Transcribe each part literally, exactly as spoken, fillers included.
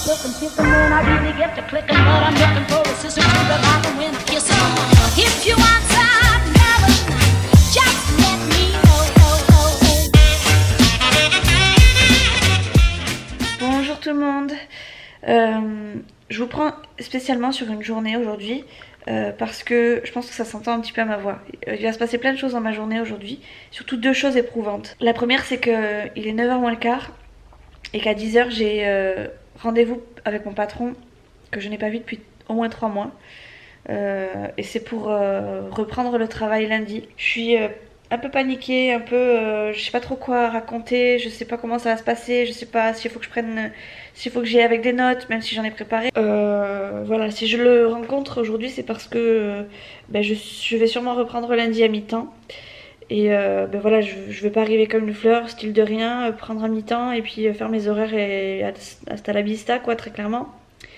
looking, picking when I really get to clicking, but I'm looking for a sister to the light and when I kiss her. If you want some loving, just let me know. Bonjour tout le monde. Euh, je vous prends spécialement sur une journée aujourd'hui. Euh, parce que je pense que ça s'entend un petit peu à ma voix. Il va se passer plein de choses dans ma journée aujourd'hui, surtout deux choses éprouvantes. La première, c'est qu'il est neuf heures moins le quart et qu'à dix heures j'ai euh, rendez-vous avec mon patron que je n'ai pas vu depuis au moins trois mois. Euh, et c'est pour euh, reprendre le travail lundi. Je suis euh, un peu paniquée, un peu, euh, je sais pas trop quoi raconter, je sais pas comment ça va se passer, je sais pas s'il faut que je prenne, s'il faut que j'y aille avec des notes, même si j'en ai préparé. Euh, voilà, si je le rencontre aujourd'hui, c'est parce que euh, ben je, je vais sûrement reprendre lundi à mi-temps. Et euh, ben voilà, je, je vais pas arriver comme une fleur, style de rien, euh, prendre à mi-temps et puis euh, faire mes horaires et hasta la vista, quoi, très clairement.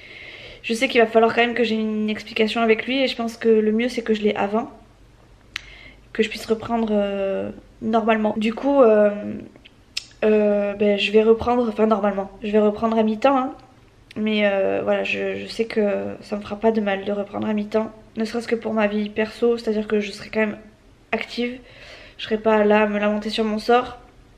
Je sais qu'il va falloir quand même que j'ai une explication avec lui et je pense que le mieux c'est que je l'ai avant, que je puisse reprendre euh, normalement. Du coup, euh, euh, ben, je vais reprendre, enfin normalement, je vais reprendre à mi-temps, hein, mais euh, voilà, je, je sais que ça me fera pas de mal de reprendre à mi-temps, ne serait-ce que pour ma vie perso, c'est-à-dire que je serai quand même active, je serai pas là à me lamenter sur mon sort,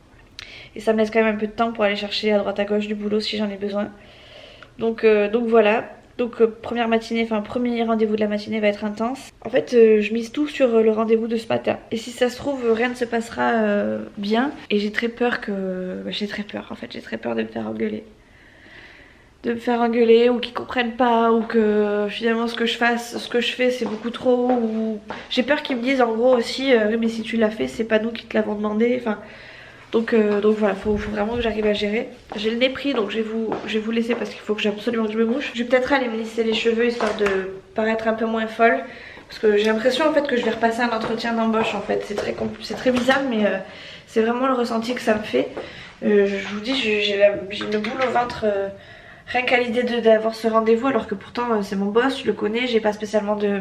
et ça me laisse quand même un peu de temps pour aller chercher à droite à gauche du boulot si j'en ai besoin. Donc, euh, donc voilà. Donc euh, première matinée, enfin premier rendez-vous de la matinée va être intense. En fait euh, je mise tout sur euh, le rendez-vous de ce matin. Et si ça se trouve rien ne se passera euh, bien. Et j'ai très peur que... Bah, j'ai très peur en fait, j'ai très peur de me faire engueuler. De me faire engueuler ou qu'ils comprennent pas ou que finalement ce que je fasse, ce que je fais c'est beaucoup trop. Ou j'ai peur qu'ils me disent en gros aussi euh, oui mais si tu l'as fait c'est pas nous qui te l'avons demandé. Enfin... Donc, euh, donc voilà, faut, faut vraiment que j'arrive à gérer. J'ai le nez pris donc je vais vous, je vais vous laisser parce qu'il faut que j'ai absolument que je me mouche. Je vais peut-être aller me lisser les cheveux histoire de paraître un peu moins folle. Parce que j'ai l'impression en fait que je vais repasser un entretien d'embauche en fait. C'est très, c'est très bizarre mais euh, c'est vraiment le ressenti que ça me fait. Euh, je vous dis, j'ai une boule au ventre euh, rien qu'à l'idée d'avoir ce rendez-vous alors que pourtant euh, c'est mon boss, je le connais, j'ai pas spécialement de...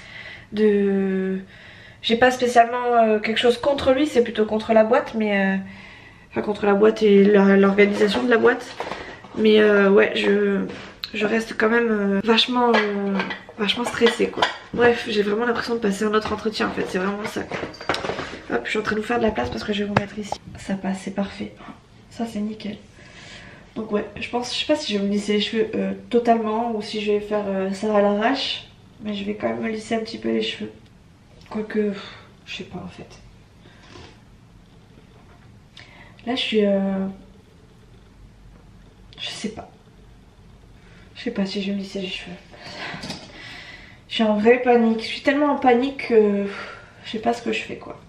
de... J'ai pas spécialement euh, quelque chose contre lui, c'est plutôt contre la boîte mais... Euh, Enfin, contre la boîte et l'organisation de la boîte, mais euh, ouais je, je reste quand même euh, vachement euh, vachement stressée quoi. Bref, j'ai vraiment l'impression de passer un autre entretien en fait, c'est vraiment ça quoi. Hop, je suis en train de vous faire de la place parce que je vais vous mettre ici. Ça passe, c'est parfait, ça c'est nickel. Donc ouais, je pense, je sais pas si je vais me lisser les cheveux euh, totalement ou si je vais faire euh, ça à l'arrache, mais je vais quand même me lisser un petit peu les cheveux, quoique je sais pas en fait. Là je suis euh... je sais pas. Je sais pas si je vais me lisser les cheveux. Je suis en vraie panique. Je suis tellement en panique que je sais pas ce que je fais quoi.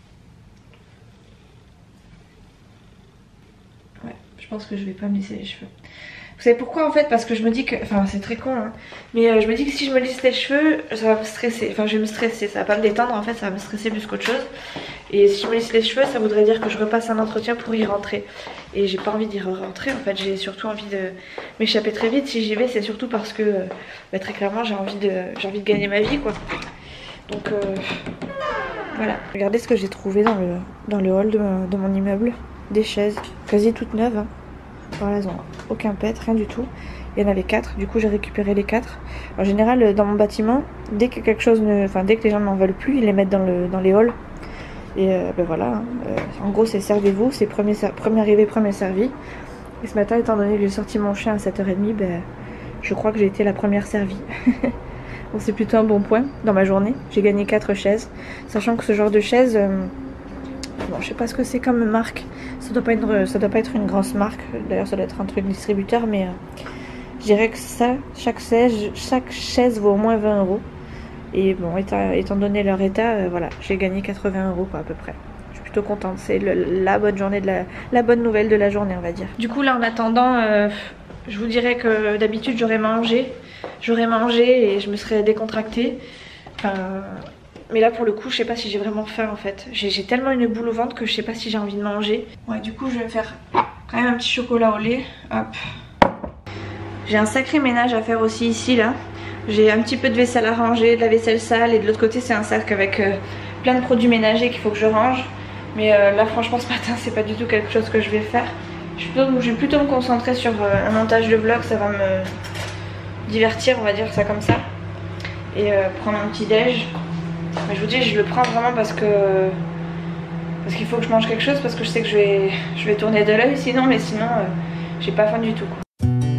Ouais, je pense que je vais pas me lisser les cheveux. Vous savez pourquoi en fait? Parce que je me dis que... Enfin c'est très con hein. Mais euh, je me dis que si je me lisse les cheveux, ça va me stresser. Enfin je vais me stresser, ça va pas me détendre en fait, ça va me stresser plus qu'autre chose. Et si je me lisse les cheveux, ça voudrait dire que je repasse un entretien pour y rentrer. Et j'ai pas envie d'y rentrer en fait, j'ai surtout envie de m'échapper très vite. Si j'y vais c'est surtout parce que bah, très clairement j'ai envie, de... j'ai envie de gagner ma vie quoi. Donc euh... voilà. Regardez ce que j'ai trouvé dans le, dans le hall de, de mon immeuble. Des chaises, quasi toutes neuves hein. Voilà, elles ont aucun pet, rien du tout. Il y en avait quatre, du coup j'ai récupéré les quatre. En général dans mon bâtiment, dès que quelque chose ne... enfin dès que les gens n'en veulent plus, ils les mettent dans, le... dans les halls. Et euh, ben voilà, hein. euh, en gros c'est servez-vous, c'est premier, premier arrivé, premier servi. Et ce matin, étant donné que j'ai sorti mon chien à sept heures trente, ben, je crois que j'ai été la première servie. Bon, c'est plutôt un bon point dans ma journée. J'ai gagné quatre chaises, sachant que ce genre de chaise... Euh... Bon, je sais pas ce que c'est comme marque. Ça doit pas être, ça doit pas être une grosse marque. D'ailleurs, ça doit être un truc distributeur, mais euh, je dirais que ça, chaque chaise, chaque chaise vaut au moins vingt euros. Et bon, étant, étant donné leur état, euh, voilà, j'ai gagné quatre-vingts euros quoi, à peu près. Je suis plutôt contente. C'est la bonne journée de la, la bonne nouvelle de la journée, on va dire. Du coup, là, en attendant, euh, je vous dirais que d'habitude, j'aurais mangé, j'aurais mangé et je me serais décontractée. Enfin. Mais là pour le coup je sais pas si j'ai vraiment faim en fait. J'ai tellement une boule au ventre que je sais pas si j'ai envie de manger. Ouais du coup je vais me faire quand même un petit chocolat au lait. Hop. J'ai un sacré ménage à faire aussi ici là. J'ai un petit peu de vaisselle à ranger, de la vaisselle sale et de l'autre côté c'est un sac avec euh, plein de produits ménagers qu'il faut que je range. Mais euh, là franchement ce matin c'est pas du tout quelque chose que je vais faire. Je vais, plutôt, je vais plutôt me concentrer sur euh, un montage de vlog, ça va me divertir, on va dire ça comme ça. Et euh, prendre un petit déj. Mais je vous dis, je le prends vraiment parce que parce qu'il faut que je mange quelque chose, parce que je sais que je vais, je vais tourner de l'œil sinon, mais sinon euh, j'ai pas faim du tout quoi.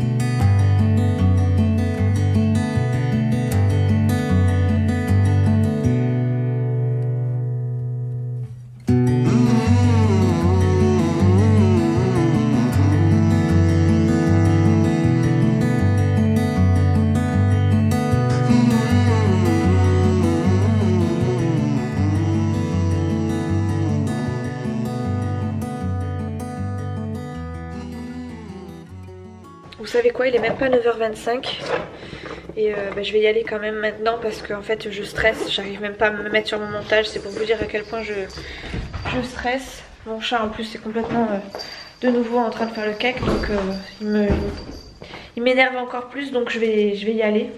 Vous savez quoi, il est même pas neuf heures vingt-cinq et euh, bah, je vais y aller quand même maintenant parce que en fait je stresse, j'arrive même pas à me mettre sur mon montage, c'est pour vous dire à quel point je, je stresse. Mon chat en plus c'est complètement euh, de nouveau en train de faire le cake, donc euh, il me il m'énerve encore plus, donc je vais, je vais y aller.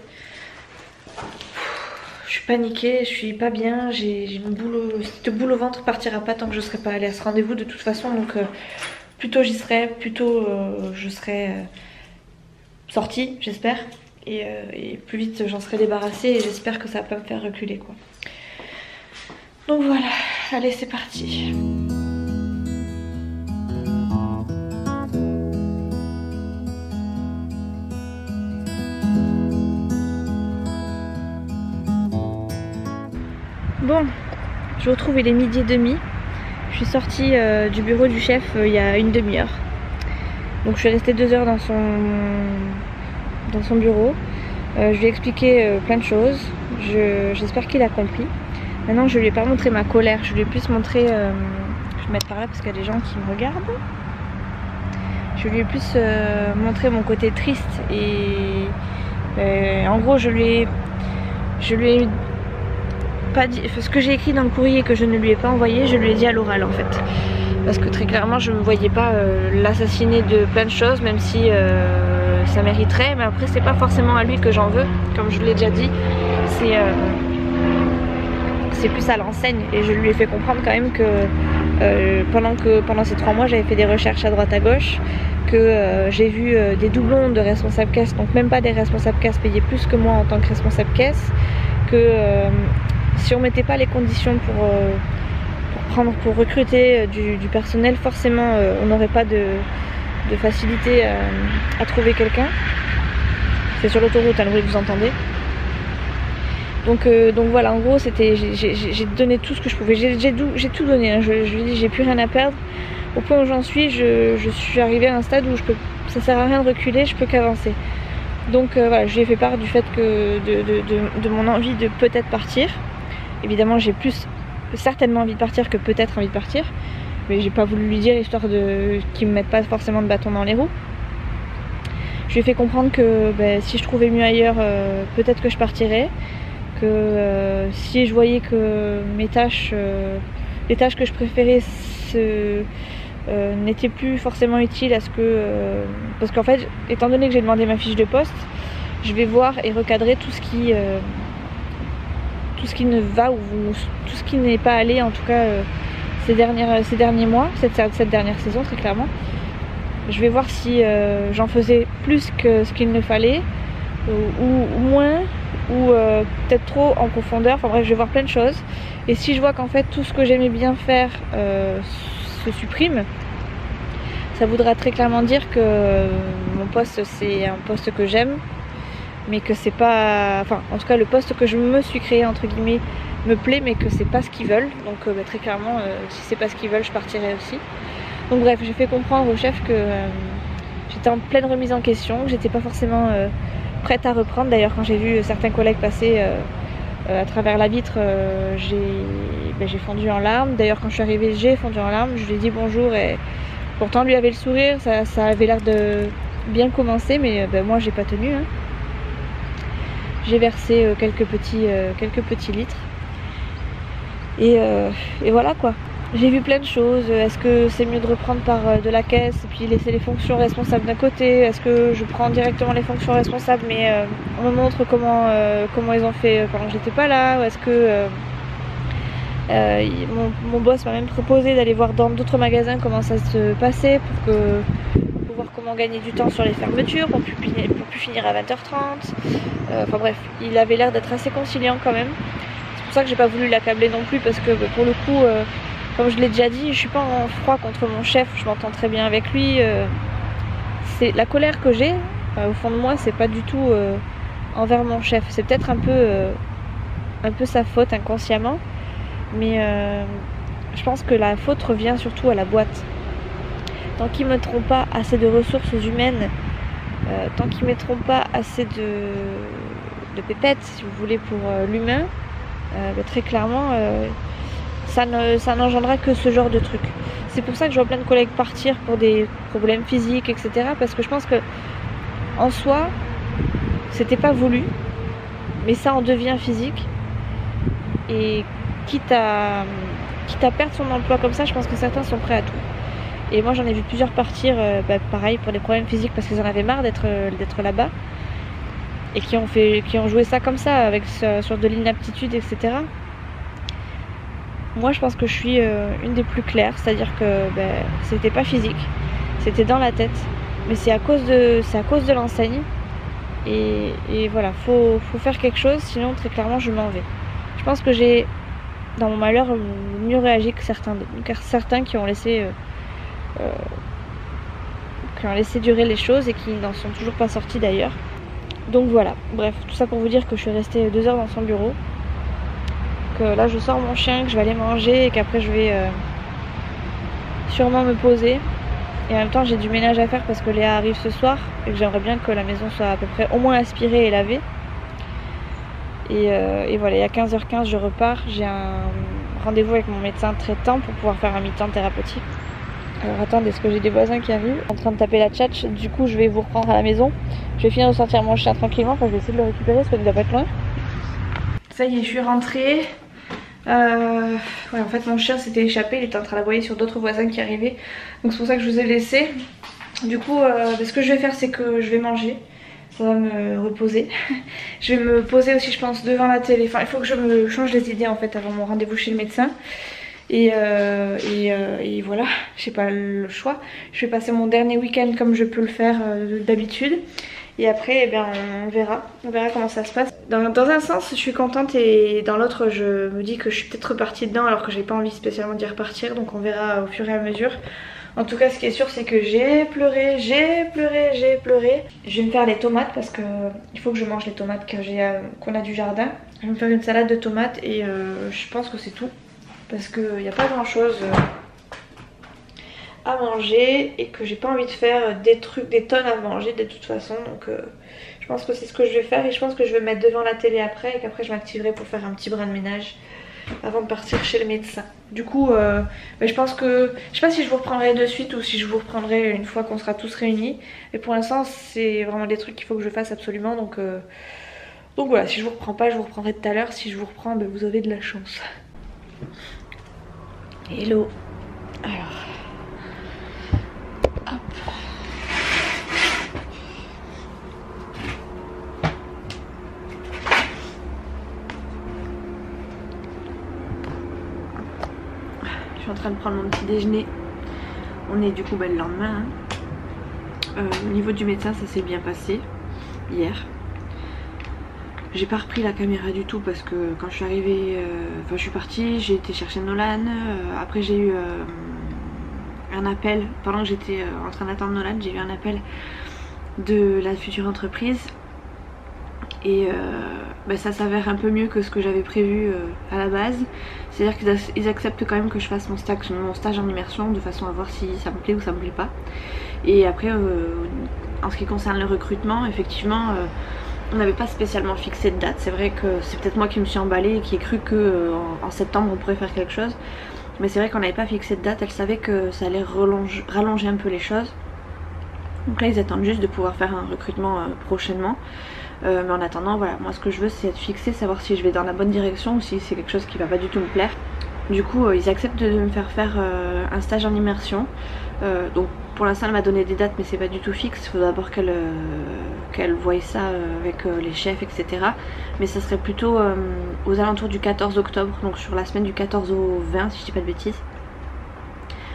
Je suis paniquée, je suis pas bien, j'ai une boule au, cette boule au ventre partira pas tant que je serai pas allée à ce rendez-vous de toute façon, donc euh, plus tôt j'y serai, plus tôt euh, je serai euh, sortie, j'espère, et, euh, et plus vite j'en serai débarrassée et j'espère que ça va pas me faire reculer quoi. Donc voilà, allez c'est parti. Bon, je vous retrouve, il est midi et demi. Je suis sortie euh, du bureau du chef euh, il y a une demi-heure. Donc je suis restée deux heures dans son, dans son bureau. Euh, je lui ai expliqué euh, plein de choses. J'espère qu'il a compris. Maintenant je lui ai pas montré ma colère. Je lui ai plus montré... Euh, je vais me mettre par là parce qu'il y a des gens qui me regardent. Je lui ai plus euh, montré mon côté triste. Et euh, en gros je lui ai... Je lui ai pas dit... Ce que j'ai écrit dans le courrier que je ne lui ai pas envoyé, je lui ai dit à l'oral en fait. Parce que très clairement je ne me voyais pas euh, l'assassiner de plein de choses, même si euh, ça mériterait, mais après c'est pas forcément à lui que j'en veux, comme je vous l'ai déjà dit, c'est euh, c'est plus à l'enseigne, et je lui ai fait comprendre quand même que, euh, pendant, que pendant ces trois mois j'avais fait des recherches à droite à gauche, que euh, j'ai vu euh, des doublons de responsables caisse, donc même pas des responsables caisse payés plus que moi en tant que responsable caisse, que euh, si on mettait pas les conditions pour... Euh, Prendre pour recruter du, du personnel, forcément euh, on n'aurait pas de, de facilité euh, à trouver quelqu'un. C'est sur l'autoroute, hein, le bruit que vous entendez. Donc, euh, donc voilà, en gros c'était, j'ai donné tout ce que je pouvais, j'ai tout donné, hein. je, je lui ai dit j'ai plus rien à perdre. Au point où j'en suis, je, je suis arrivée à un stade où je peux, ça sert à rien de reculer, je peux qu'avancer. Donc euh, voilà, je lui ai fait part du fait que de, de, de, de mon envie de peut-être partir. Évidemment j'ai plus certainement envie de partir que peut-être envie de partir, mais j'ai pas voulu lui dire histoire de qu'il me mette pas forcément de bâton dans les roues. Je lui ai fait comprendre que ben, si je trouvais mieux ailleurs, euh, peut-être que je partirais, que euh, si je voyais que mes tâches, euh, les tâches que je préférais euh, n'étaient plus forcément utiles à ce que... Euh, parce qu'en fait, étant donné que j'ai demandé ma fiche de poste, je vais voir et recadrer tout ce qui... Euh, tout ce qui ne va ou tout ce qui n'est pas allé en tout cas euh, ces, dernières, ces derniers mois, cette, cette dernière saison très clairement. Je vais voir si euh, j'en faisais plus que ce qu'il ne fallait ou, ou moins ou euh, peut-être trop en profondeur, enfin bref je vais voir plein de choses et si je vois qu'en fait tout ce que j'aimais bien faire euh, se supprime, ça voudra très clairement dire que euh, mon poste c'est un poste que j'aime, mais que c'est pas, enfin en tout cas le poste que je me suis créé entre guillemets me plaît, mais que c'est pas ce qu'ils veulent, donc euh, bah, très clairement euh, si c'est pas ce qu'ils veulent je partirai aussi. Donc bref, j'ai fait comprendre au chef que euh, j'étais en pleine remise en question, que j'étais pas forcément euh, prête à reprendre. D'ailleurs quand j'ai vu certains collègues passer euh, euh, à travers la vitre, euh, j'ai bah, j'ai fondu en larmes. D'ailleurs quand je suis arrivée j'ai fondu en larmes, je lui ai dit bonjour et pourtant lui avait le sourire, ça, ça avait l'air de bien commencer, mais bah, moi j'ai pas tenu hein. J'ai versé euh, quelques, petits, euh, quelques petits litres. Et, euh, et voilà quoi. J'ai vu plein de choses. Est-ce que c'est mieux de reprendre par euh, de la caisse et puis laisser les fonctions responsables d'un côté? Est-ce que je prends directement les fonctions responsables mais euh, on me montre comment, euh, comment ils ont fait pendant que j'étais pas là? Ou est-ce que euh, euh, mon, mon boss m'a même proposé d'aller voir dans d'autres magasins comment ça se passait pour que savoir comment gagner du temps sur les fermetures pour plus, pour plus finir à vingt heures trente. Euh, enfin bref, il avait l'air d'être assez conciliant quand même. C'est pour ça que j'ai pas voulu l'accabler non plus parce que bah, pour le coup, euh, comme je l'ai déjà dit, je suis pas en froid contre mon chef, je m'entends très bien avec lui. Euh, c'est la colère que j'ai, euh, au fond de moi, c'est pas du tout euh, envers mon chef. C'est peut-être un peu, euh, un peu sa faute inconsciemment, mais euh, je pense que la faute revient surtout à la boîte. Tant qu'ils ne mettront pas assez de ressources humaines, euh, tant qu'ils ne mettront pas assez de, de pépettes, si vous voulez, pour euh, l'humain, euh, bah, très clairement, euh, ça, ne, ça n'engendrera que ce genre de truc. C'est pour ça que je vois plein de collègues partir pour des problèmes physiques, et cetera. Parce que je pense que en soi, c'était pas voulu, mais ça en devient physique. Et quitte à, quitte à perdre son emploi comme ça, je pense que certains sont prêts à tout. Et moi j'en ai vu plusieurs partir, euh, bah, pareil, pour des problèmes physiques parce qu'ils en avaient marre d'être, euh, d'être là-bas. Et qui ont, fait, qui ont joué ça comme ça, avec, sur, sur de l'inaptitude, et cetera. Moi je pense que je suis euh, une des plus claires, c'est-à-dire que bah, c'était pas physique, c'était dans la tête. Mais c'est à cause de, c'est à cause de l'enseigne. Et, et voilà, faut, faut faire quelque chose, sinon très clairement je m'en vais. Je pense que j'ai, dans mon malheur, mieux réagi que certains, car certains qui ont laissé... Euh, Euh, qui ont laissé durer les choses et qui n'en sont toujours pas sortis d'ailleurs. Donc voilà, bref, tout ça pour vous dire que je suis restée deux heures dans son bureau, que là je sors mon chien, que je vais aller manger et qu'après je vais euh, sûrement me poser. Et en même temps j'ai du ménage à faire parce que Léa arrive ce soir et que j'aimerais bien que la maison soit à peu près au moins aspirée et lavée. Et, euh, et voilà, et à quinze heures quinze je repars, j'ai un rendez-vous avec mon médecin traitant pour pouvoir faire un mi-temps thérapeutique. Alors attendez, est-ce que j'ai des voisins qui arrivent en train de taper la tchatch? Du coup je vais vous reprendre à la maison. Je vais finir de sortir mon chien tranquillement. Enfin je vais essayer de le récupérer parce qu'il ne doit pas être loin. Ça y est, je suis rentrée. Euh... Ouais, en fait mon chien s'était échappé, il était en train d'aboyer sur d'autres voisins qui arrivaient. Donc c'est pour ça que je vous ai laissé. Du coup euh, ce que je vais faire c'est que je vais manger. Ça va me reposer. Je vais me poser aussi je pense devant la télé. Enfin il faut que je me change les idées en fait avant mon rendez-vous chez le médecin. Et, euh, et, euh, et voilà, j'ai pas le choix. Je vais passer mon dernier week-end comme je peux le faire euh, d'habitude. Et après, eh bien, on verra. On verra comment ça se passe. Dans, dans un sens, je suis contente et dans l'autre, je me dis que je suis peut-être repartie dedans alors que j'ai pas envie spécialement d'y repartir. Donc on verra au fur et à mesure. En tout cas, ce qui est sûr, c'est que j'ai pleuré, j'ai pleuré, j'ai pleuré. Je vais me faire les tomates parce que il faut que je mange les tomates que j'ai, euh, qu'on a du jardin. Je vais me faire une salade de tomates et euh, je pense que c'est tout. Parce qu'il n'y a pas grand chose à manger et que j'ai pas envie de faire des trucs, des tonnes à manger de toute façon. Donc euh, je pense que c'est ce que je vais faire et je pense que je vais me mettre devant la télé après et qu'après je m'activerai pour faire un petit brin de ménage avant de partir chez le médecin. Du coup euh, mais je pense que, je sais pas si je vous reprendrai de suite ou si je vous reprendrai une fois qu'on sera tous réunis. Mais pour l'instant c'est vraiment des trucs qu'il faut que je fasse absolument. Donc, euh, donc voilà, si je vous reprends pas je vous reprendrai tout à l'heure. Si je vous reprends ben, vous avez de la chance. Hello. Alors. Hop. Je suis en train de prendre mon petit déjeuner. On est du coup ben, le lendemain. Hein. Euh, au niveau du médecin, ça s'est bien passé hier. J'ai pas repris la caméra du tout parce que quand je suis arrivée, euh, enfin je suis partie, j'ai été chercher Nolan, euh, après j'ai eu euh, un appel, pendant que j'étais euh, en train d'attendre Nolan, j'ai eu un appel de la future entreprise et euh, bah, ça s'avère un peu mieux que ce que j'avais prévu euh, à la base, c'est à dire qu'ils acceptent quand même que je fasse mon stage, mon stage en immersion de façon à voir si ça me plaît ou ça me plaît pas. Et après euh, en ce qui concerne le recrutement, effectivement euh, on n'avait pas spécialement fixé de date. C'est vrai que c'est peut-être moi qui me suis emballée et qui ai cru que euh, en, en septembre on pourrait faire quelque chose. Mais c'est vrai qu'on n'avait pas fixé de date. Elle savait que ça allait rallonger, rallonger un peu les choses. Donc là ils attendent juste de pouvoir faire un recrutement euh, prochainement. Euh, mais en attendant voilà, moi ce que je veux c'est être fixée, savoir si je vais dans la bonne direction ou si c'est quelque chose qui va pas du tout me plaire. Du coup euh, ils acceptent de me faire faire euh, un stage en immersion. Euh, donc pour l'instant elle m'a donné des dates mais c'est pas du tout fixe, il faut d'abord qu'elle euh, qu'elle voie ça euh, avec euh, les chefs etc. Mais ça serait plutôt euh, aux alentours du quatorze octobre, donc sur la semaine du quatorze au vingt si je dis pas de bêtises.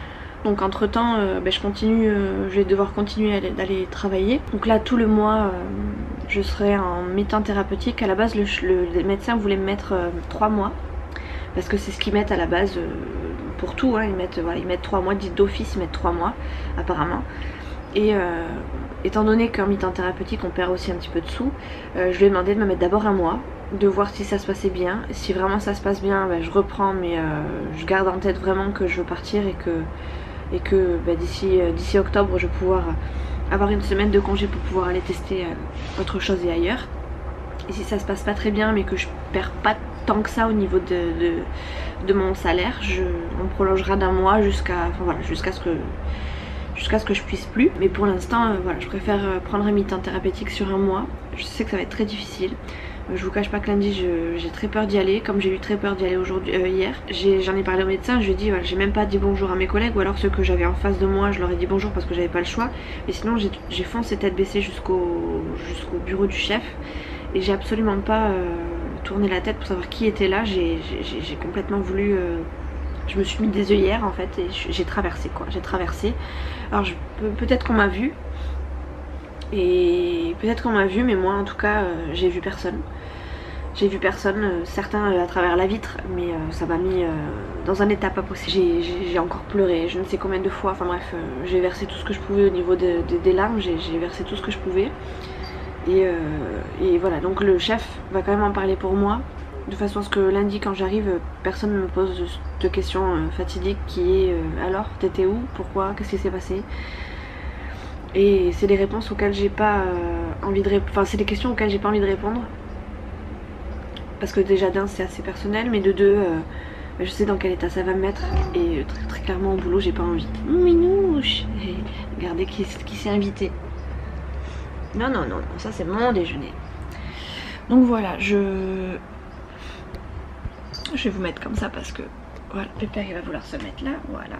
Donc entre temps euh, ben, je continue, euh, je vais devoir continuer d'aller travailler. Donc là tout le mois euh, je serai en mi-temps thérapeutique. À la base le, le, le médecin voulait me mettre euh, trois mois. Parce que c'est ce qu'ils mettent à la base euh, pour tout, hein. Ils mettent voilà, ils mettent trois mois, dit d'office ils mettent trois mois apparemment. Et euh, étant donné qu'en mi-temps thérapeutique on perd aussi un petit peu de sous, euh, je lui ai demandé de me mettre d'abord un mois, de voir si ça se passait bien. Si vraiment ça se passe bien, ben, je reprends, mais euh, je garde en tête vraiment que je veux partir et que, et que ben, d'ici euh, d'ici octobre je vais pouvoir avoir une semaine de congé pour pouvoir aller tester euh, autre chose et ailleurs. Et si ça se passe pas très bien mais que je perds pas tant que ça au niveau de, de, de mon salaire, je, on prolongera d'un mois jusqu'à enfin, voilà, jusqu'à ce que jusqu'à ce que je puisse plus. Mais pour l'instant euh, voilà, je préfère prendre un mi-temps thérapeutique sur un mois. Je sais que ça va être très difficile. Je vous cache pas que lundi j'ai très peur d'y aller, comme j'ai eu très peur d'y aller aujourd'hui, euh, hier. J'en ai, ai parlé au médecin, je lui ai dit, voilà, j'ai même pas dit bonjour à mes collègues, ou alors ceux que j'avais en face de moi, je leur ai dit bonjour parce que j'avais pas le choix. Mais sinon j'ai foncé tête baissée jusqu'au jusqu'au bureau du chef et j'ai absolument pas euh, tourné la tête pour savoir qui était là. J'ai complètement voulu... Euh, je me suis mis des œillères en fait et j'ai traversé quoi, j'ai traversé. Alors peut-être qu'on m'a vu. Et peut-être qu'on m'a vu, mais moi en tout cas euh, j'ai vu personne. J'ai vu personne, euh, certains euh, à travers la vitre, mais euh, ça m'a mis euh, dans un état pas possible. J'ai encore pleuré, je ne sais combien de fois, enfin bref, euh, j'ai versé tout ce que je pouvais au niveau de, de, des larmes, j'ai versé tout ce que je pouvais. Et, euh, et voilà, donc le chef va quand même en parler pour moi, de façon à ce que lundi quand j'arrive, personne ne me pose de questions euh, fatidiques qui est euh, alors, t'étais où, pourquoi, qu'est-ce qui s'est passé? Et c'est des réponses auxquelles j'ai pas euh, envie de répondre. Enfin, c'est des questions auxquelles j'ai pas envie de répondre. Parce que déjà d'un, c'est assez personnel, mais de deux, euh, je sais dans quel état ça va me mettre. Et très, très clairement au boulot, j'ai pas envie. Minouche. Et regardez qui, qui s'est invité. Non, non, non, non, ça c'est mon déjeuner. Donc voilà, je... Je vais vous mettre comme ça parce que... Voilà, Pépère il va vouloir se mettre là, voilà.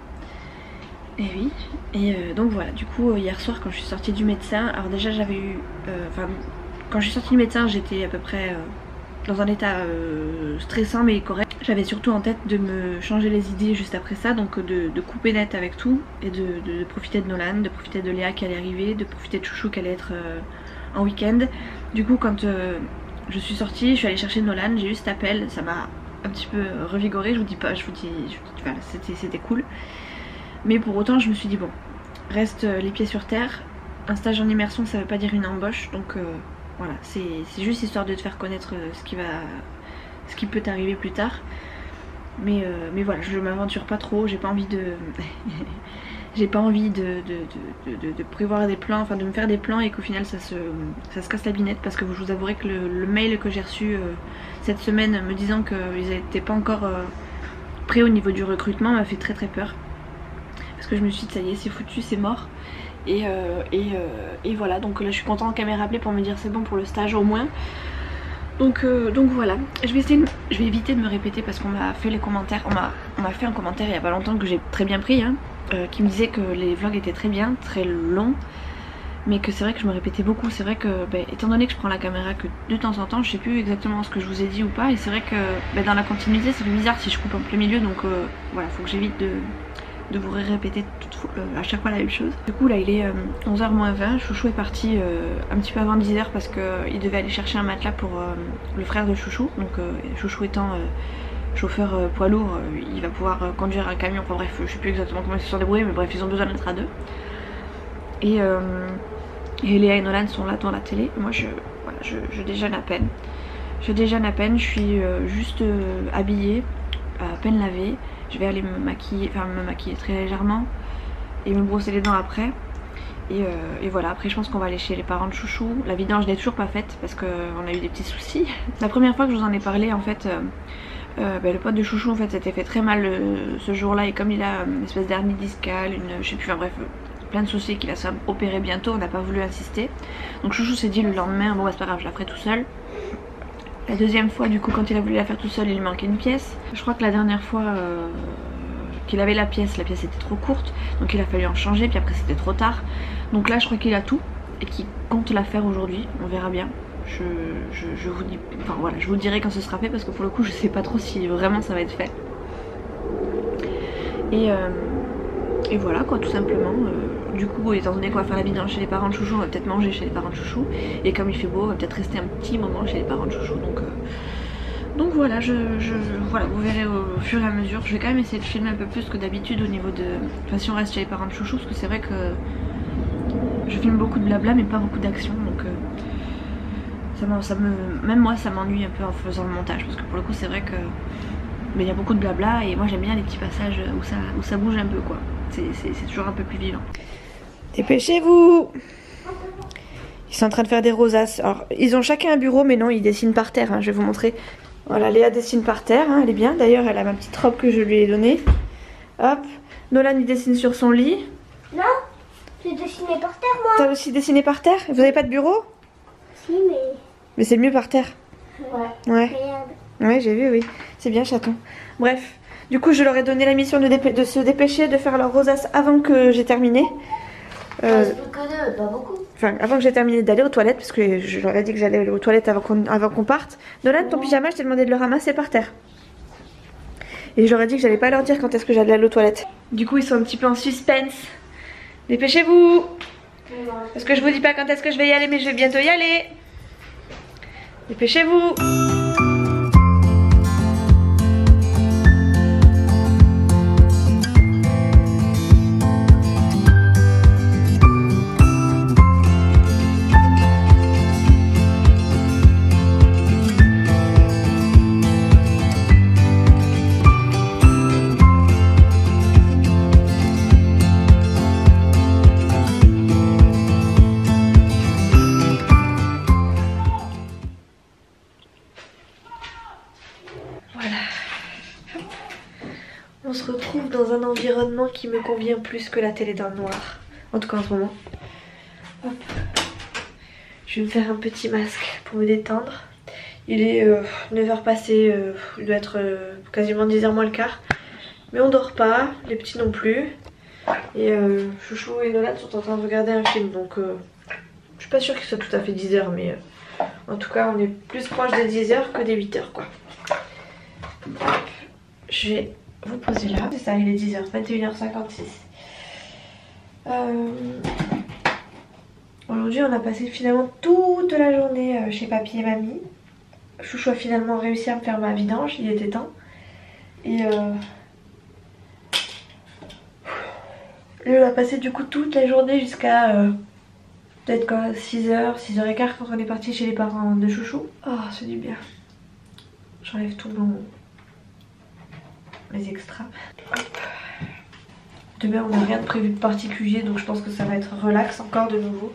Et oui, et euh, donc voilà, du coup euh, hier soir quand je suis sortie du médecin, alors déjà j'avais eu, enfin euh, quand je suis sortie du médecin j'étais à peu près euh, dans un état euh, stressant mais correct. J'avais surtout en tête de me changer les idées juste après ça, donc de, de couper net avec tout et de, de, de profiter de Nolan, de profiter de Léa qui allait arriver, de profiter de Chouchou qui allait être euh, en week-end. Du coup quand euh, je suis sortie, je suis allée chercher Nolan, j'ai eu cet appel, ça m'a un petit peu revigorée, je vous dis pas, je vous dis, je vous dis voilà, c'était cool. Mais pour autant je me suis dit bon, reste les pieds sur terre, un stage en immersion ça veut pas dire une embauche, donc euh, voilà, c'est juste histoire de te faire connaître ce qui va, ce qui peut t'arriver plus tard. Mais, euh, mais voilà, je m'aventure pas trop, j'ai pas envie de... j'ai pas envie de, de, de, de, de prévoir des plans, enfin de me faire des plans et qu'au final ça se, ça se casse la binette, parce que je vous avouerai que le, le mail que j'ai reçu euh, cette semaine me disant qu'ils n'étaient pas encore euh, prêts au niveau du recrutement m'a fait très très peur. Parce que je me suis dit ça y est, c'est foutu, c'est mort. Et, euh, et, euh, et voilà, donc là je suis contente qu'elle m'ait rappelé pour me dire c'est bon pour le stage au moins. Donc, euh, donc voilà, je vais, essayer de, je vais éviter de me répéter parce qu'on m'a fait les commentaires, on m'a fait un commentaire il y a pas longtemps que j'ai très bien pris, hein, euh, qui me disait que les vlogs étaient très bien, très longs, mais que c'est vrai que je me répétais beaucoup. C'est vrai que bah, étant donné que je prends la caméra que de temps en temps, je sais plus exactement ce que je vous ai dit ou pas, et c'est vrai que bah, dans la continuité ça fait bizarre si je coupe en plein milieu, donc euh, voilà, faut que j'évite de... de vous répéter tout, euh, à chaque fois la même chose. Du coup là il est euh, onze heures moins vingt, Chouchou est parti euh, un petit peu avant dix heures parce qu'il euh, devait aller chercher un matelas pour euh, le frère de Chouchou. Donc euh, Chouchou étant euh, chauffeur euh, poids lourd, euh, il va pouvoir euh, conduire un camion, enfin bref, je sais plus exactement comment ils se sont débrouillés, mais bref ils ont besoin d'être à deux. Et, euh, et Léa et Nolan sont là devant la télé, moi je, voilà, je, je déjeune à peine. Je déjeune à peine, je suis euh, juste euh, habillée, à peine lavée. Je vais aller me maquiller, enfin me maquiller très légèrement et me brosser les dents après. Et, euh, et voilà, après je pense qu'on va aller chez les parents de Chouchou. La vidange je l'ai toujours pas faite parce qu'on a eu des petits soucis. La première fois que je vous en ai parlé en fait, euh, euh, bah, le pote de Chouchou en fait s'était fait très mal euh, ce jour là, et comme il a une espèce d'hernie discale, une, je sais plus, enfin bref, plein de soucis, qu'il va se opérer bientôt, on n'a pas voulu insister. Donc Chouchou s'est dit le lendemain, bon bah c'est pas grave, je la ferai tout seul. La deuxième fois du coup quand il a voulu la faire tout seul, il lui manquait une pièce. Je crois que la dernière fois euh, qu'il avait la pièce, la pièce était trop courte, donc il a fallu en changer, puis après c'était trop tard. Donc là je crois qu'il a tout et qu'il compte la faire aujourd'hui, on verra bien. Je, je, je vous dis, enfin voilà, je vous dirai quand ce sera fait parce que pour le coup je sais pas trop si vraiment ça va être fait. Et, euh, et voilà quoi, tout simplement. Euh, du coup, étant donné qu'on va faire la vidange chez les parents de chouchou, on va peut-être manger chez les parents de chouchou. Et comme il fait beau, on va peut-être rester un petit moment chez les parents de chouchou. Donc, euh, donc voilà, je, je, voilà, vous verrez au, au fur et à mesure. Je vais quand même essayer de filmer un peu plus que d'habitude au niveau de... Enfin, si on reste chez les parents de chouchou, parce que c'est vrai que je filme beaucoup de blabla mais pas beaucoup d'action. Donc euh, ça, ça me, même moi ça m'ennuie un peu en faisant le montage. Parce que pour le coup c'est vrai que mais il y a beaucoup de blabla et moi j'aime bien les petits passages où ça, où ça bouge un peu quoi. C'est toujours un peu plus vivant. Dépêchez-vous! Ils sont en train de faire des rosaces. Alors ils ont chacun un bureau mais non ils dessinent par terre, hein. Je vais vous montrer. Voilà, Léa dessine par terre, hein, elle est bien. D'ailleurs elle a ma petite robe que je lui ai donnée. Hop, Nolan il dessine sur son lit. Non, j'ai dessiné par terre moi. T'as aussi dessiné par terre? Vous avez pas de bureau? Si mais... Mais c'est le mieux par terre. Ouais. Ouais. Regarde. Ouais, j'ai vu, oui. C'est bien, chaton. Bref, du coup, je leur ai donné la mission de, de se dépêcher de faire leur rosace avant que j'ai terminé. Euh, Plus que deux, pas beaucoup. Enfin, avant que j'ai terminé d'aller aux toilettes, parce que je leur ai dit que j'allais aller aux toilettes avant qu'on avant qu'on parte. Nolan, ton pyjama, je t'ai demandé de le ramasser par terre. Et je leur ai dit que j'allais pas leur dire quand est-ce que j'allais aller aux toilettes. Du coup, ils sont un petit peu en suspense. Dépêchez-vous! Parce que je vous dis pas quand est-ce que je vais y aller, mais je vais bientôt y aller. Dépêchez-vous! On se retrouve dans un environnement qui me convient plus que la télé dans le noir. En tout cas en ce moment. Hop. Je vais me faire un petit masque pour me détendre. Il est euh, neuf heures passées, euh, il doit être euh, quasiment dix heures moins le quart. Mais on dort pas, les petits non plus. Et euh, Chouchou et Nolan sont en train de regarder un film. Donc euh, je suis pas sûre qu'il soit tout à fait dix heures. Mais euh, en tout cas on est plus proche des dix heures que des huit heures quoi. Hop. Je vais vous poser là. C'est ça, il est dix heures, vingt et une heures cinquante-six. Euh... Aujourd'hui, on a passé finalement toute la journée chez papy et mamie. Chouchou a finalement réussi à me faire ma vidange, il était temps. Et euh... Et on a passé du coup toute la journée jusqu'à euh... peut-être quoi, six heures, six heures quinze quand on est parti chez les parents de Chouchou. Oh, c'est du bien. J'enlève tout mon... les extras. Hop. Demain on n'a rien de prévu de particulier donc je pense que ça va être relax encore de nouveau.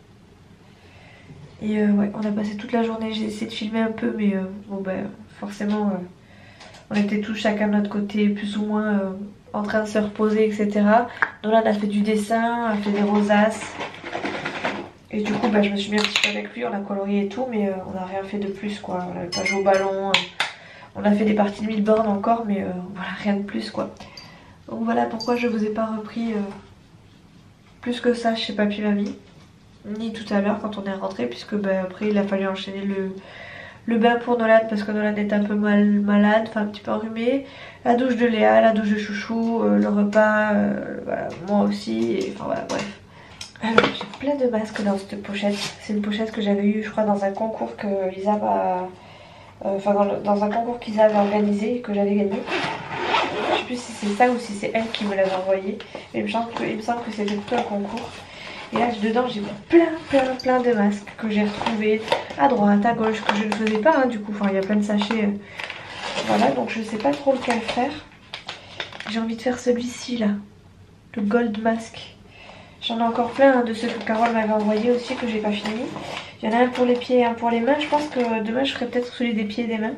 Et euh, ouais, on a passé toute la journée, j'ai essayé de filmer un peu mais euh, bon ben forcément euh, on était tous chacun de notre côté plus ou moins euh, en train de se reposer etc. Donc là on a fait du dessin, on a fait des rosaces. Et du coup ben, je me suis mis un petit peu avec lui, on a colorié et tout mais euh, on n'a rien fait de plus quoi. On n'avait pas joué au ballon. Euh, On a fait des parties de mille bornes encore mais euh, voilà rien de plus quoi. Donc voilà pourquoi je vous ai pas repris euh, plus que ça chez papy mamie. Ni tout à l'heure quand on est rentré puisque bah, après il a fallu enchaîner le, le bain pour Nolan parce que Nolan est un peu mal, malade, enfin un petit peu enrhumé. La douche de Léa, la douche de Chouchou, euh, le repas, euh, voilà, moi aussi, et enfin voilà bref. Alors j'ai plein de masques dans cette pochette. C'est une pochette que j'avais eue je crois dans un concours que Lisa m'a... Enfin dans, dans un concours qu'ils avaient organisé et que j'avais gagné. Je sais plus si c'est ça ou si c'est elle qui me l'avait envoyé. Mais il me semble que, il me semble que c'était tout un concours. Et là dedans j'ai plein plein plein de masques que j'ai retrouvés à droite, à gauche, que je ne faisais pas hein, du coup. Enfin il y a plein de sachets. Euh... Voilà donc je sais pas trop lequel faire. J'ai envie de faire celui-ci là. Le gold mask. J'en ai encore plein hein, de ceux que Carole m'avait envoyé aussi que j'ai pas fini. Il y en a un pour les pieds et un pour les mains. Je pense que demain je ferai peut-être celui des pieds et des mains.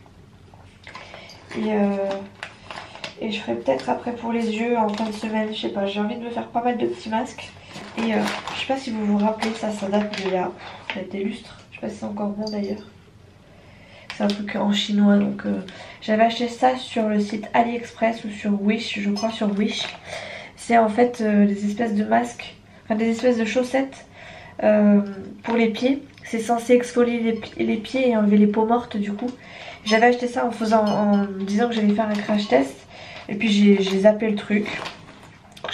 Et, euh, et je ferai peut-être après pour les yeux en fin de semaine. Je sais pas, j'ai envie de me faire pas mal de petits masques. Et euh, je sais pas si vous vous rappelez, ça, ça date d'il y a des lustres. Je sais pas si c'est encore bon d'ailleurs. C'est un truc en chinois. Donc euh, j'avais acheté ça sur le site AliExpress ou sur Wish, je crois sur Wish. C'est en fait euh, des espèces de masques, enfin des espèces de chaussettes. Euh, pour les pieds, c'est censé exfolier les, les pieds et enlever les peaux mortes du coup. J'avais acheté ça en faisant, en disant que j'allais faire un crash test et puis j'ai zappé le truc. Je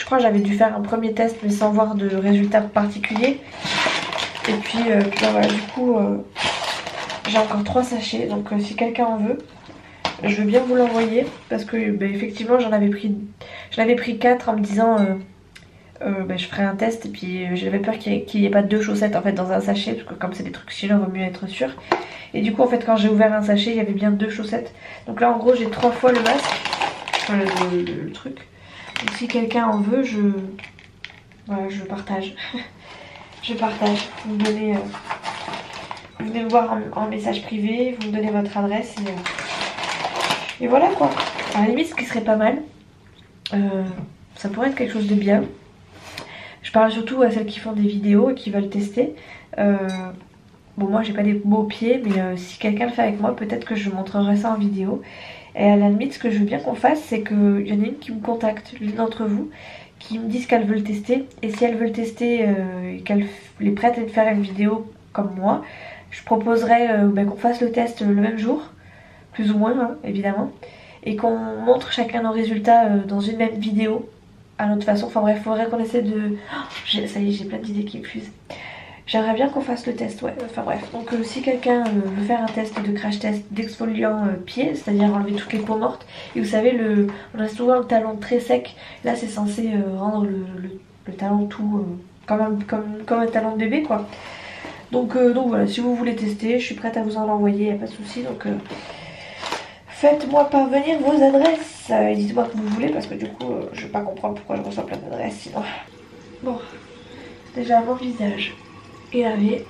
crois que j'avais dû faire un premier test mais sans voir de résultats particuliers. Et puis, euh, puis là, voilà, du coup euh, j'ai encore trois sachets, donc euh, si quelqu'un en veut, je veux bien vous l'envoyer parce que bah, effectivement j'en avais pris j'en avais pris quatre en me disant euh, euh, bah, je ferai un test, et puis euh, j'avais peur qu'il n'y ait, ait pas deux chaussettes en fait dans un sachet, parce que comme c'est des trucs chinois, il vaut mieux être sûr. Et du coup en fait quand j'ai ouvert un sachet il y avait bien deux chaussettes, donc là en gros j'ai trois fois le masque, enfin, le, le, le truc. Donc si quelqu'un en veut, je voilà, je partage. Je partage. Vous me donnez euh... vous venez me voir en, en message privé, vous me donnez votre adresse et, euh... et voilà quoi. À la limite ce qui serait pas mal, euh, ça pourrait être quelque chose de bien. Je parle surtout à celles qui font des vidéos et qui veulent tester. Euh, bon moi j'ai pas des beaux pieds, mais euh, si quelqu'un le fait avec moi, peut-être que je montrerai ça en vidéo. Et à la limite ce que je veux bien qu'on fasse, c'est qu'il y en a une qui me contacte, l'une d'entre vous, qui me disent qu'elles veulent tester. Et si elles veulent tester euh, et qu'elles les prêtent à faire une vidéo comme moi, je proposerais euh, bah, qu'on fasse le test le même jour, plus ou moins hein, évidemment, et qu'on montre chacun nos résultats euh, dans une même vidéo à notre façon. Enfin bref, il faudrait qu'on essaie de... Oh, ça y est, j'ai plein d'idées qui me fusent. J'aimerais bien qu'on fasse le test, ouais. Enfin bref, donc euh, si quelqu'un euh, veut faire un test de crash test d'exfoliant euh, pied, c'est-à-dire enlever toutes les peaux mortes, et vous savez, le, on a souvent le talon très sec, là c'est censé euh, rendre le, le, le talon tout euh, comme, un, comme, comme un talon de bébé quoi. Donc, euh, donc voilà, si vous voulez tester, je suis prête à vous en envoyer, y a pas de souci. Donc euh, faites-moi parvenir vos adresses euh, et dites-moi que vous voulez, parce que du coup euh, je vais pas comprendre pourquoi je reçois plein d'adresses sinon. Bon, déjà mon visage est lavé.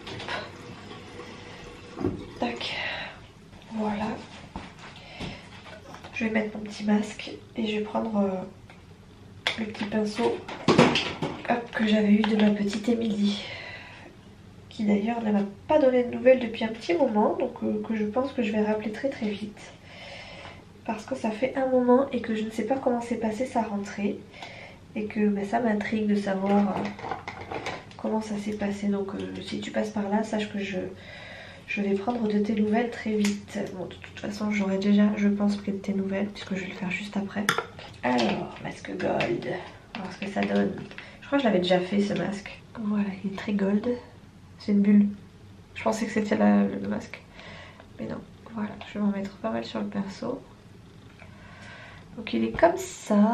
Tac. Voilà. Je vais mettre mon petit masque et je vais prendre euh, le petit pinceau hop, que j'avais eu de ma petite Émilie, qui d'ailleurs ne m'a pas donné de nouvelles depuis un petit moment, donc euh, que je pense que je vais rappeler très très vite, parce que ça fait un moment et que je ne sais pas comment s'est passée sa rentrée, et que bah, ça m'intrigue de savoir euh, comment ça s'est passé. Donc euh, si tu passes par là, sache que je, je vais prendre de tes nouvelles très vite. Bon, de toute façon j'aurai déjà, je pense, pris de tes nouvelles, puisque je vais le faire juste après. Alors, masque gold, voir ce que ça donne. Je crois que je l'avais déjà fait ce masque. Voilà, il est très gold. C'est une bulle. Je pensais que c'était le masque, mais non. Voilà, je vais m'en mettre pas mal sur le pinceau. Donc il est comme ça.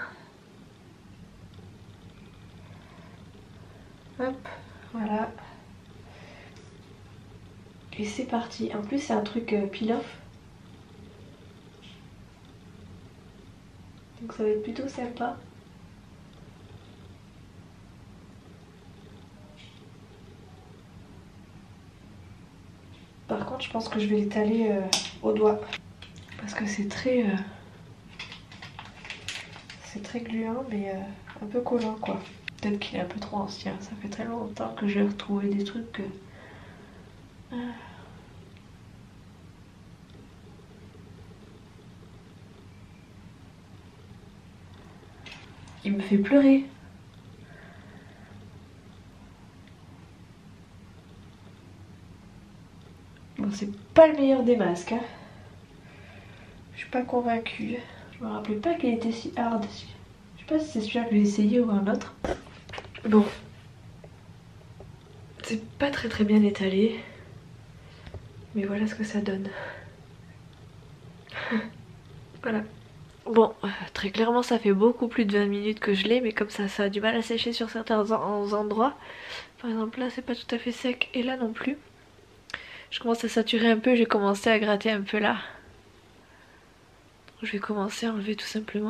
Hop, voilà. Et c'est parti. En plus c'est un truc euh, peel-off. Donc ça va être plutôt sympa. Par contre je pense que je vais l'étaler euh, au doigt. Parce que c'est très... Euh, c'est très gluant mais euh, un peu collant quoi. Peut-être qu'il est un peu trop ancien, ça fait très longtemps que j'ai retrouvé des trucs que... Ah. Il me fait pleurer. Bon, c'est pas le meilleur des masques, hein. Je suis pas convaincue. Je me rappelais pas qu'il était si hard. Je sais pas si c'est celui-là que j'ai essayé ou un autre. Bon, c'est pas très très bien étalé, mais voilà ce que ça donne. Voilà. Bon, euh, très clairement ça fait beaucoup plus de vingt minutes que je l'ai, mais comme ça ça a du mal à sécher sur certains en endroits. Par exemple là c'est pas tout à fait sec, et là non plus. Je commence à saturer un peu, j'ai commencé à gratter un peu là. Je vais commencer à enlever tout simplement.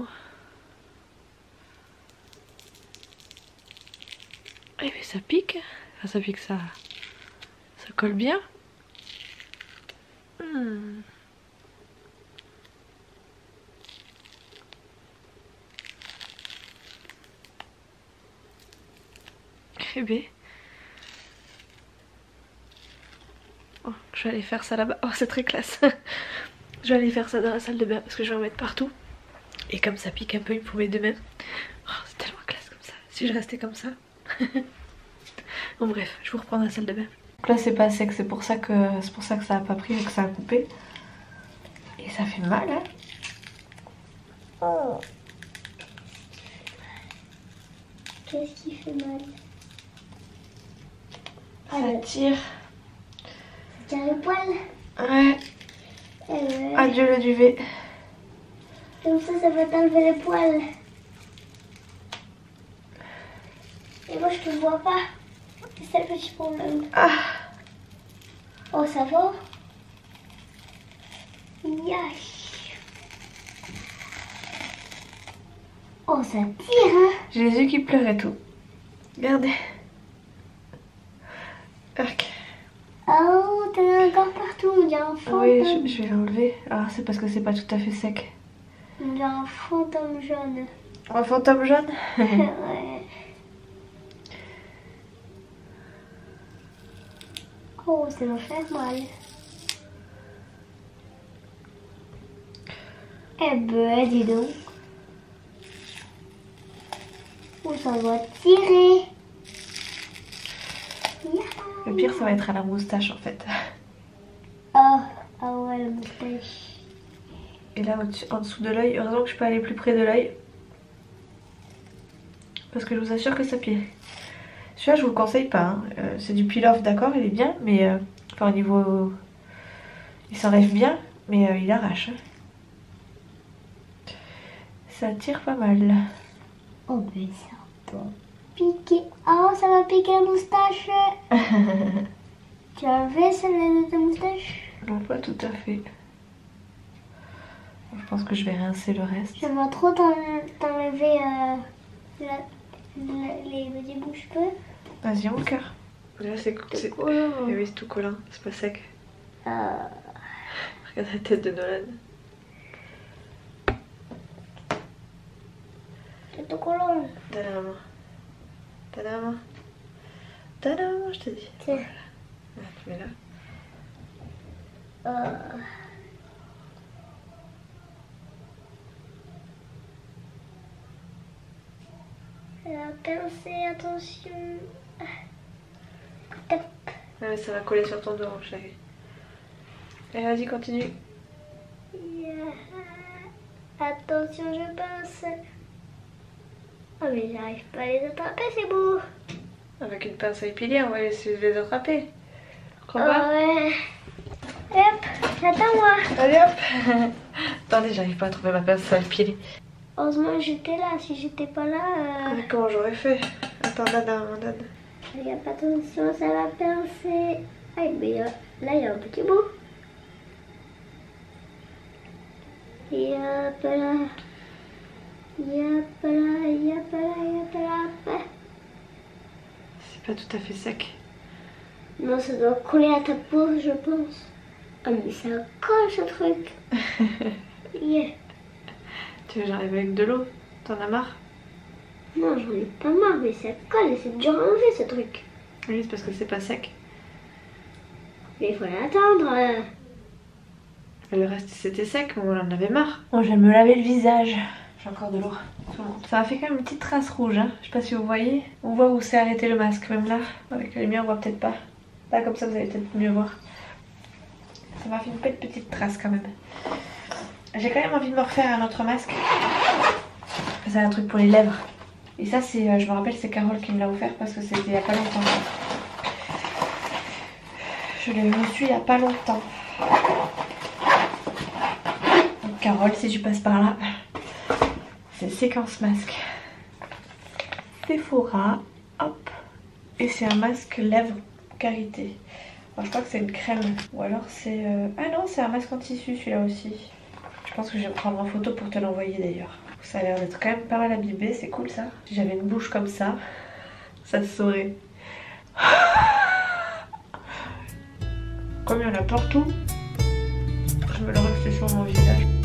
Eh mais ça pique, enfin ça pique, ça, ça colle bien. Hmm. Eh ben, oh, je vais aller faire ça là-bas. Oh c'est très classe. Je vais aller faire ça dans la salle de bain parce que je vais en mettre partout. Et comme ça pique un peu, il me faut mes deux mains. Oh, c'est tellement classe comme ça. Si je restais comme ça. Bon bref, je vous reprends dans la salle de bain. Donc là c'est pas sec, c'est pour ça que c'est pour ça que ça a pas pris et que ça a coupé. Et ça fait mal hein. Oh. Qu'est-ce qui fait mal? Ça Ah, tire. ça tire les poils. Ouais. Eh ouais. Adieu le duvet. Comme ça, ça va t'enlever les poils. Et moi, je te vois pas. C'est ça le petit problème. Ah. Oh, ça va? Yash. Oh, ça tire, hein? J'ai les yeux qui pleurent et tout. Regardez. Arc. Oh, t'en as encore partout, on dirait un fantôme. Oui, je, je vais l'enlever. Ah, c'est parce que c'est pas tout à fait sec. On dirait un fantôme jaune. Un fantôme jaune. Ouais. Oh, ça va faire mal. Eh ben, dis donc. Oh, ça va tirer. Le pire, ça va être à la moustache en fait. Oh, ah ouais, la moustache. Et là, en dessous de l'œil, heureusement que je peux aller plus près de l'œil. Parce que je vous assure que ça pire. Celui-là, je vous le conseille pas. Hein. Euh, c'est du peel-off, d'accord, il est bien, mais euh, enfin, au niveau. Il s'enlève bien, mais euh, il arrache. Hein. Ça tire pas mal. Oh, mais ça va piquer. Oh, ça va piquer la moustache. Tu as enlevé celle de ta moustache? Non, pas tout à fait. Je pense que je vais rincer le reste. J'aimerais trop t'enlever euh, la, la, les petits bouches-peu. Vas-y, mon cœur. Là, c'est C'est collant. Eh oui, c'est tout collant, c'est pas sec. Euh, Regarde la tête de Nolan. c'est tout collant. T'as la main. T'as la main. T'as la main, je te dis. Tiens. Ah, tu mets là. Euh... Alors, pensez, attention. Tape. Ouais, mais ça va coller sur ton dos, mon chéri. Allez, vas-y, continue. Yeah. Attention, je pense. Oh, mais j'arrive pas à les attraper, c'est beau. Avec une pince à épiler, on va essayer de les attraper. Crois Oh, pas? ouais. Hop, attends-moi. Allez hop. Attendez, j'arrive pas à trouver ma pince à épiler. Heureusement, j'étais là. Si j'étais pas là. Euh... Comment j'aurais fait? Attends, Dada, Dada. Regarde, attention, ça va pincer. Aïe, mais euh, là, il y a un petit bout. Et hop là. Yop là, yop là, yop là. C'est pas tout à fait sec. Non, ça doit coller à ta peau, je pense. Ah, mais ça colle ce truc. Yeah. Tu veux que j'arrive avec de l'eau? T'en as marre? Non, j'en ai pas marre, mais ça colle et c'est dur à enlever ce truc. Oui, c'est parce que c'est pas sec. Mais il faut l'attendre. euh. Le reste c'était sec, mais on en avait marre. Bon, je vais me laver le visage. J'ai encore de l'eau. Ça a fait quand même une petite trace rouge. Hein. Je sais pas si vous voyez. On voit où s'est arrêté le masque, même là. Avec la lumière, on voit peut-être pas. Là, comme ça, vous allez peut-être mieux voir. Ça m'a fait une petite trace quand même. J'ai quand même envie de me refaire un autre masque. C'est un truc pour les lèvres. Et ça, c'est, euh, je me rappelle, c'est Carole qui me l'a offert parce que c'était il y a pas longtemps. Je l'ai reçu il y a pas longtemps. Donc, Carole, si tu passes par là, c'est séquence masque. Sephora, hop. Et c'est un masque lèvres karité. Alors, je crois que c'est une crème. Ou alors c'est... Euh... Ah non, c'est un masque en tissu celui-là aussi. Je pense que je vais prendre en photo pour te l'envoyer d'ailleurs. Ça a l'air d'être quand même pas mal abîmé, c'est cool ça. Si j'avais une bouche comme ça, ça se saurait. Comme il y en a partout, je me le refais sur mon visage.